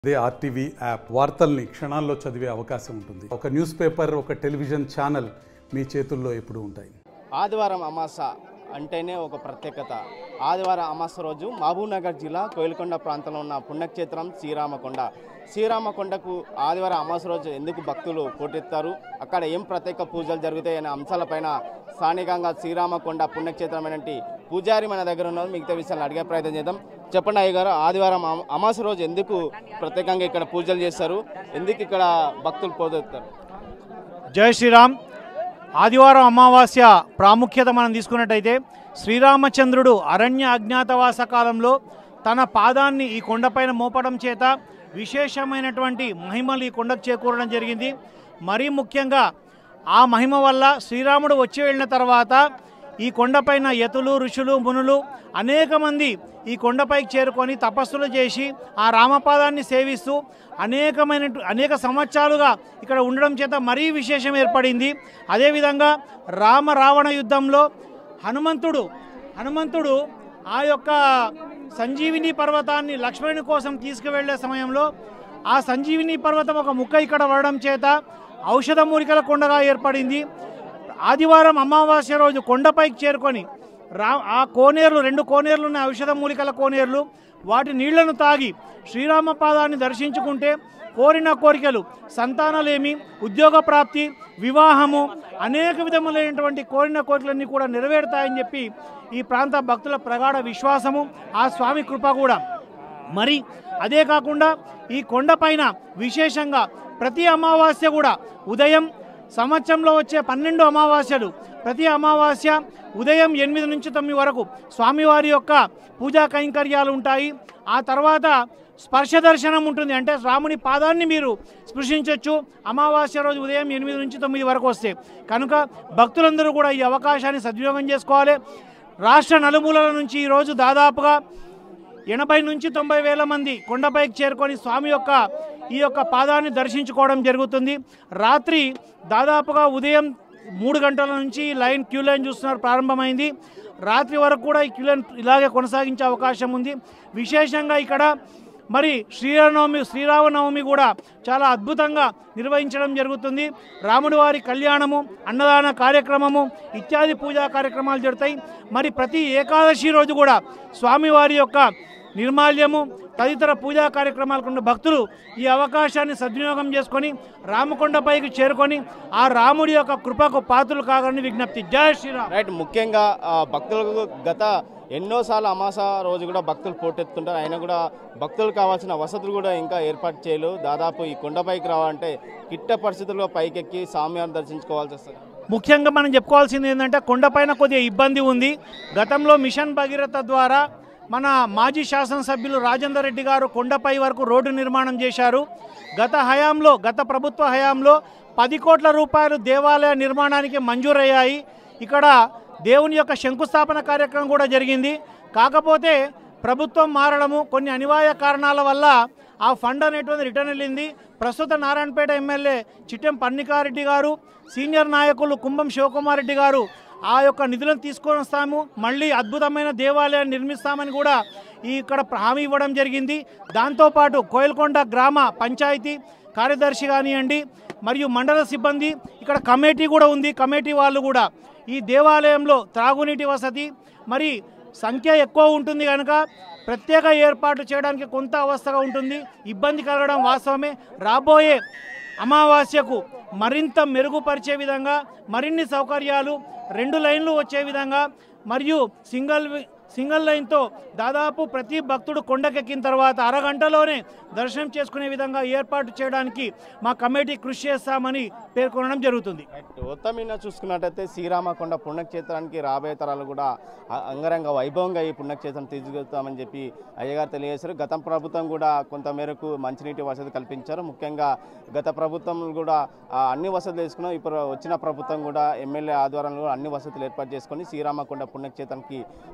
అదే RTV app వార్తల్ని క్షణాల్లో చదివే అవకాశం ఉంటుంది. ఒక న్యూస్ పేపర్, ఒక టెలివిజన్ ఛానల్ మీ చేతుల్లో ఎప్పుడూ ఉంటాయి. ఆదివారం అమాస అంటేనే ఒక ప్రత్యేకత. ఆదివారం అమాస రోజు మహబూబ్నగర్ జిల్లా కోయిలకొండ ప్రాంతంలో ఉన్న పుణ్యక్షేత్రం శ్రీరామకొండ. శ్రీరామకొండకు ఆదివారం అమాస రోజు ఎందుకు భక్తులు పోటెత్తారు, అక్కడ ఏం ప్రత్యేక పూజలు జరుగుతాయి అనే అంశాలపైన స్థానికంగా శ్రీరామకొండ పుణ్యక్షేత్రమైనటువంటి పూజారి మన దగ్గర ఉన్నారు. మిగతా విషయాలు అడిగే ప్రయత్నం చేద్దాం. చెప్పండి అయ్య గారు, ఆదివారం అమాస రోజు ఎందుకు ప్రత్యేకంగా ఇక్కడ పూజలు చేస్తారు, ఎందుకు ఇక్కడ భక్తులు పోటెత్తారు? జై శ్రీరామ్. ఆదివారం అమావాస్య ప్రాముఖ్యత మనం తీసుకున్నట్టయితే శ్రీరామచంద్రుడు అరణ్య అజ్ఞాతవాస కాలంలో తన పాదాన్ని ఈ కొండపైన మోపడం చేత విశేషమైనటువంటి మహిమలు ఈ కొండకు చేకూరడం జరిగింది. మరీ ముఖ్యంగా ఆ మహిమ వల్ల శ్రీరాముడు వచ్చి వెళ్ళిన తర్వాత ఈ కొండపైన యతులు, ఋషులు, మునులు అనేక మంది ఈ కొండపైకి చేరుకొని తపస్సులు చేసి ఆ రామపాదాన్ని సేవిస్తూ అనేక సంవత్సరాలుగా ఇక్కడ ఉండడం చేత మరీ విశేషం ఏర్పడింది. అదేవిధంగా రావణ యుద్ధంలో హనుమంతుడు ఆ యొక్క సంజీవిని పర్వతాన్ని లక్ష్మణుని కోసం తీసుకువెళ్లే సమయంలో ఆ సంజీవిని పర్వతం ఒక ముక్క ఇక్కడ పడడం చేత ఔషధ మూలికల కొండగా ఏర్పడింది. ఆదివారం అమావాస్య రోజు కొండపైకి చేరుకొని ఆ కోనేరులు, 2 కోనేరులు ఉన్న ఔషధ మూలికల కోనేరులు, వాటి నీళ్లను తాగి శ్రీరామ పాదాన్ని దర్శించుకుంటే కోరిన కోరికలు, సంతానలేమి, ఉద్యోగ ప్రాప్తి, వివాహము, అనేక విధములైనటువంటి కోరిన కోరికలన్నీ కూడా నెరవేరుతాయని చెప్పి ఈ ప్రాంత భక్తుల ప్రగాఢ విశ్వాసము, ఆ స్వామి కృప కూడా. మరి అదే కాకుండా ఈ కొండపైన విశేషంగా ప్రతి అమావాస్య కూడా ఉదయం, సంవత్సరంలో వచ్చే 12 అమావాస్యలు, ప్రతి అమావాస్య ఉదయం 8 నుంచి 9 వరకు స్వామివారి యొక్క పూజా కైంకర్యాలు ఉంటాయి. ఆ తర్వాత స్పర్శ దర్శనం ఉంటుంది, అంటే రాముని పాదాన్ని మీరు స్పృశించవచ్చు అమావాస్య రోజు ఉదయం 8 నుంచి 9 వరకు వస్తే. కనుక భక్తులందరూ కూడా ఈ అవకాశాన్ని సద్వినియోగం చేసుకోవాలి. రాష్ట్ర నలుమూలల నుంచి ఈరోజు దాదాపుగా 80 నుంచి 90 వేల మంది కొండపైకి చేరుకొని స్వామి యొక్క ఈ యొక్క పాదాన్ని దర్శించుకోవడం జరుగుతుంది. రాత్రి దాదాపుగా ఉదయం 3 గంటల నుంచి క్యూ లైన్ చూస్తున్నారు ప్రారంభమైంది. రాత్రి వరకు కూడా ఈ క్యూ లైన్ ఇలాగే కొనసాగించే అవకాశం ఉంది. విశేషంగా ఇక్కడ మరి శ్రీరామనవమి కూడా చాలా అద్భుతంగా నిర్వహించడం జరుగుతుంది. రాముడి వారి కళ్యాణము, అన్నదాన కార్యక్రమము ఇత్యాది పూజా కార్యక్రమాలు జరుగుతాయి. మరి ప్రతి ఏకాదశి రోజు కూడా స్వామివారి యొక్క నిర్మాల్యము తదితర పూజా కార్యక్రమాలకు భక్తులు ఈ అవకాశాన్ని సద్వినియోగం చేసుకొని రామకొండపైకి చేరుకొని ఆ రాముడి యొక్క కృపకు పాత్రలు కాగలని విజ్ఞప్తి. జై శ్రీరామ్. రైట్. ముఖ్యంగా భక్తులకు గత ఎన్నోసార్లు అమాస రోజు కూడా భక్తులు పోటెత్తుంటారు. అయినా కూడా భక్తులకు కావాల్సిన వసతులు కూడా ఇంకా ఏర్పాటు చేయలేదు. దాదాపు ఈ కొండపైకి రావాలంటే కిట్ట పరిస్థితుల్లో పైకెక్కి స్వామివారిని దర్శించుకోవాల్సి వస్తుంది. ముఖ్యంగా మనం చెప్పుకోవాల్సింది ఏంటంటే కొండపైన కొద్దిగా ఇబ్బంది ఉంది. గతంలో మిషన్ భగీరథ ద్వారా మన మాజీ శాసనసభ్యులు రాజేందర్ రెడ్డి గారు కొండపై వరకు రోడ్డు నిర్మాణం చేశారు. గత ప్రభుత్వ హయాంలో 10 కోట్ల రూపాయలు దేవాలయ నిర్మాణానికి మంజూరయ్యాయి. ఇక్కడ దేవుని యొక్క శంకుస్థాపన కార్యక్రమం కూడా జరిగింది. కాకపోతే ప్రభుత్వం మారడము, కొన్ని అనివార్య కారణాల వల్ల ఆ ఫండ్ అనేటువంటి రిటర్న్ వెళ్ళింది. ప్రస్తుత నారాయణపేట ఎమ్మెల్యే చిట్టెం పన్నికారెడ్డి గారు, సీనియర్ నాయకులు కుంభం శివకుమార్ రెడ్డి గారు ఆ యొక్క నిధులను తీసుకొని వస్తాము, మళ్ళీ అద్భుతమైన దేవాలయాన్ని నిర్మిస్తామని కూడా ఇక్కడ హామీ ఇవ్వడం జరిగింది. దాంతోపాటు కోయిలకొండ గ్రామ పంచాయతీ కార్యదర్శి కానివ్వండి, మరియు మండల సిబ్బంది, ఇక్కడ కమిటీ కూడా ఉంది. కమిటీ వాళ్ళు కూడా ఈ దేవాలయంలో త్రాగునీటి వసతి మరి సంఖ్య ఎక్కువ ఉంటుంది కనుక ప్రత్యేక ఏర్పాట్లు చేయడానికి కొంత అవస్థగా ఉంటుంది, ఇబ్బంది కలగడం వాస్తవమే. రాబోయే అమావాస్యకు మరింత మెరుగుపరిచే విధంగా మరిన్ని సౌకర్యాలు, 2 లైన్లు వచ్చే విధంగా మరియు సింగిల్ లైన్తో దాదాపు ప్రతి భక్తుడు కొండకెక్కిన తర్వాత అరగంటలోనే దర్శనం చేసుకునే విధంగా ఏర్పాటు చేయడానికి మా కమిటీ కృషి చేస్తామని పేర్కొనడం జరుగుతుంది. మొత్తం మీద చూసుకున్నట్టయితే శ్రీరామకొండ పుణ్యక్షేత్రానికి రాబోయే తరాలు కూడా అంగరంగ వైభవంగా ఈ పుణ్యక్షేత్రం తీసుకెళ్తామని చెప్పి అయ్యగారు తెలియజేశారు. గత ప్రభుత్వం కూడా కొంత మేరకు మంచినీటి వసతి కల్పించారు. ముఖ్యంగా గత ప్రభుత్వం కూడా అన్ని వసతులు తీసుకున్నాం. ఇప్పుడు వచ్చిన ప్రభుత్వం కూడా ఎమ్మెల్యే ఆధ్వర్యంలో అన్ని వసతులు ఏర్పాటు చేసుకొని శ్రీరామకొండ పుణ్యక్షేత్రానికి భక్తుల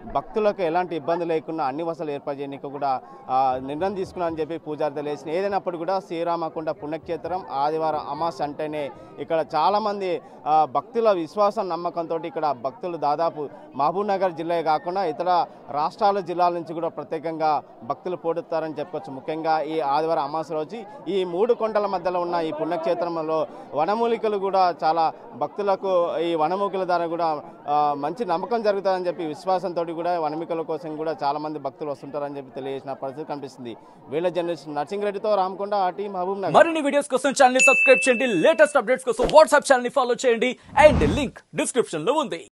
భక్తులకు ఎలాంటి ఇబ్బంది లేకుండా అన్ని వసతులు ఏర్పాటు చేయడానికి కూడా నిర్ణయం తీసుకున్నారని చెప్పి పూజారి తెలియజేసిన. ఏదైనప్పుడు కూడా శ్రీరామకొండ పుణ్యక్షేత్రం ఆదివారం అమావాస్య అంటేనే ఇక్కడ చాలామంది భక్తుల విశ్వాసం నమ్మకంతో ఇక్కడ భక్తులు దాదాపు మహబూబ్నగర్ జిల్లా కాకుండా ఇతర రాష్ట్రాల జిల్లాల నుంచి కూడా ప్రత్యేకంగా భక్తులు పోటెత్తారని చెప్పుకోవచ్చు. ముఖ్యంగా ఈ ఆదివారం అమావాస్య రోజు ఈ 3 కొండల మధ్యలో ఉన్న ఈ పుణ్యక్షేత్రంలో వనమూలికలు కూడా చాలా భక్తులకు ఈ వనమూలికల ద్వారా కూడా మంచి నమ్మకం జరుగుతుందని చెప్పి విశ్వాసంతో కూడా వనమూలికల కోసం కూడా చాలా మంది భక్తులు వస్తుంటారని చెప్పి తెలియజేసిన పరిస్థితి కనిపిస్తుంది. వీళ్ళ జర్నలిస్ట్ నర్సింగ్ రెడ్డితో రామకొండ, ఆర్టీ, మహబూబ్నగర్. మరిన్ని వీడియోస్ కోసం ఛానల్ ని సబ్స్క్రైబ్ చేయండి, లేటెస్ట్ అప్డేట్స్ కోసం వాట్సాప్ ఛానల్ ని ఫాలో చేయండి అండ్ లింక్ డిస్క్రిప్షన్ లో ఉంది.